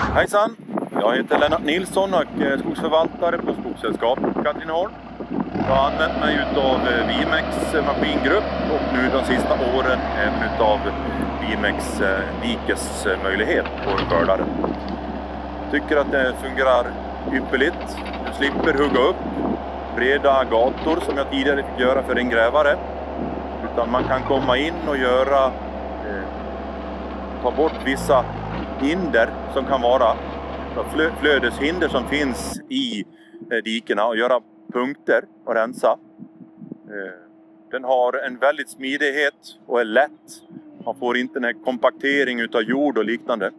Hejsan! Jag heter Lennart Nilsson och är skogsförvaltare på Skogssällskapet Katrineholm. Jag har använt mig utav Vimex maskingrupp och nu de sista åren även utav Vimex dikesmöjlighet på skördaren. Tycker att det fungerar ypperligt. Du slipper hugga upp breda gator som jag tidigare fick göra för en grävare. Utan man kan komma in och ta bort vissa hinder som kan vara flödeshinder som finns i dikena och göra punkter och rensa. Den har en väldigt smidighet och är lätt. Man får inte en kompaktering utav jord och liknande.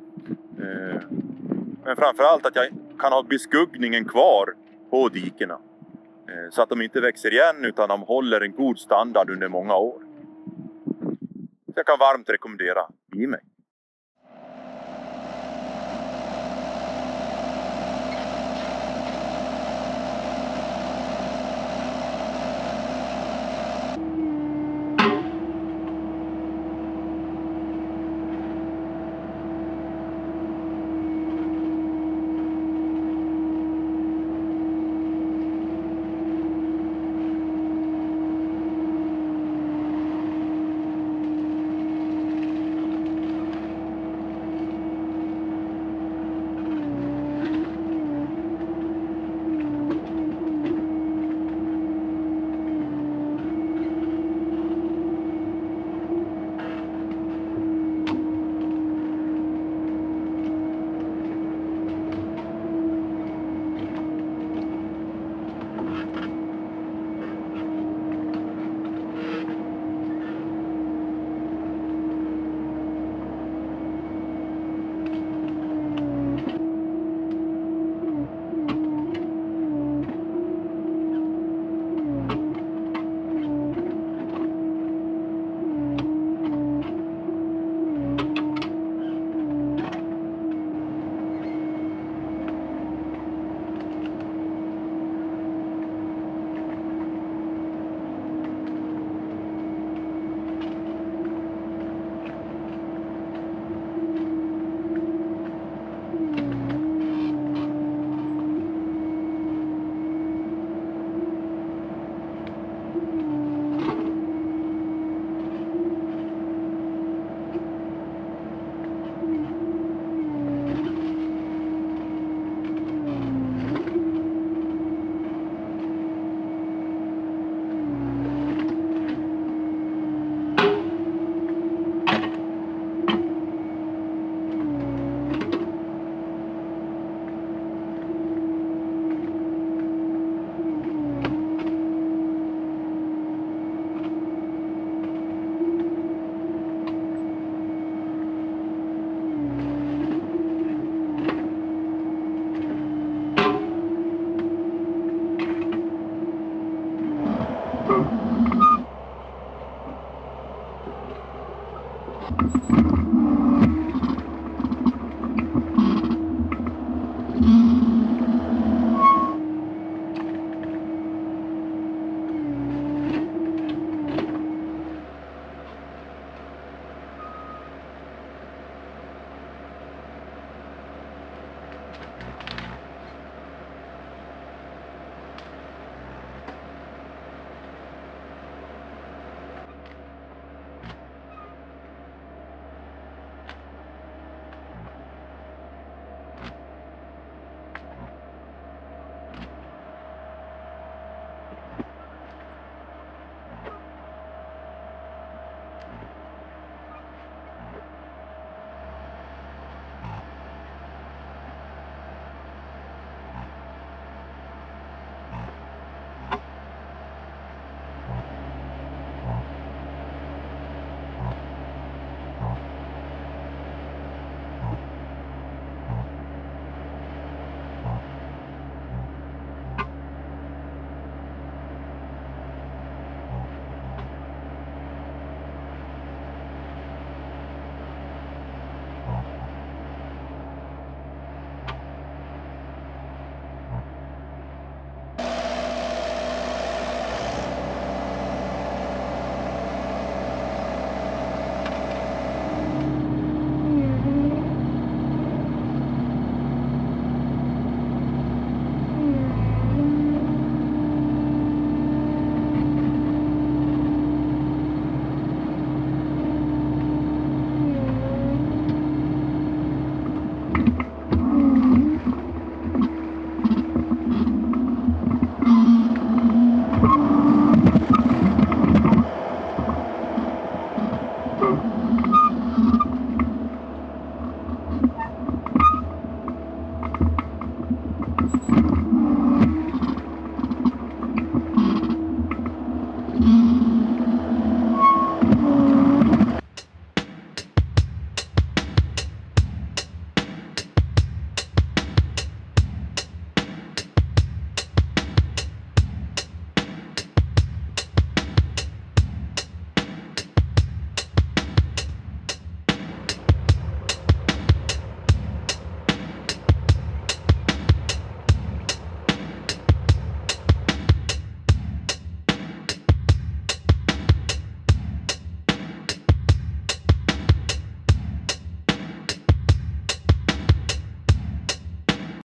Men framförallt att jag kan ha beskuggningen kvar på dikena. Så att de inte växer igen utan de håller en god standard under många år. Så jag kan varmt rekommendera Vimex.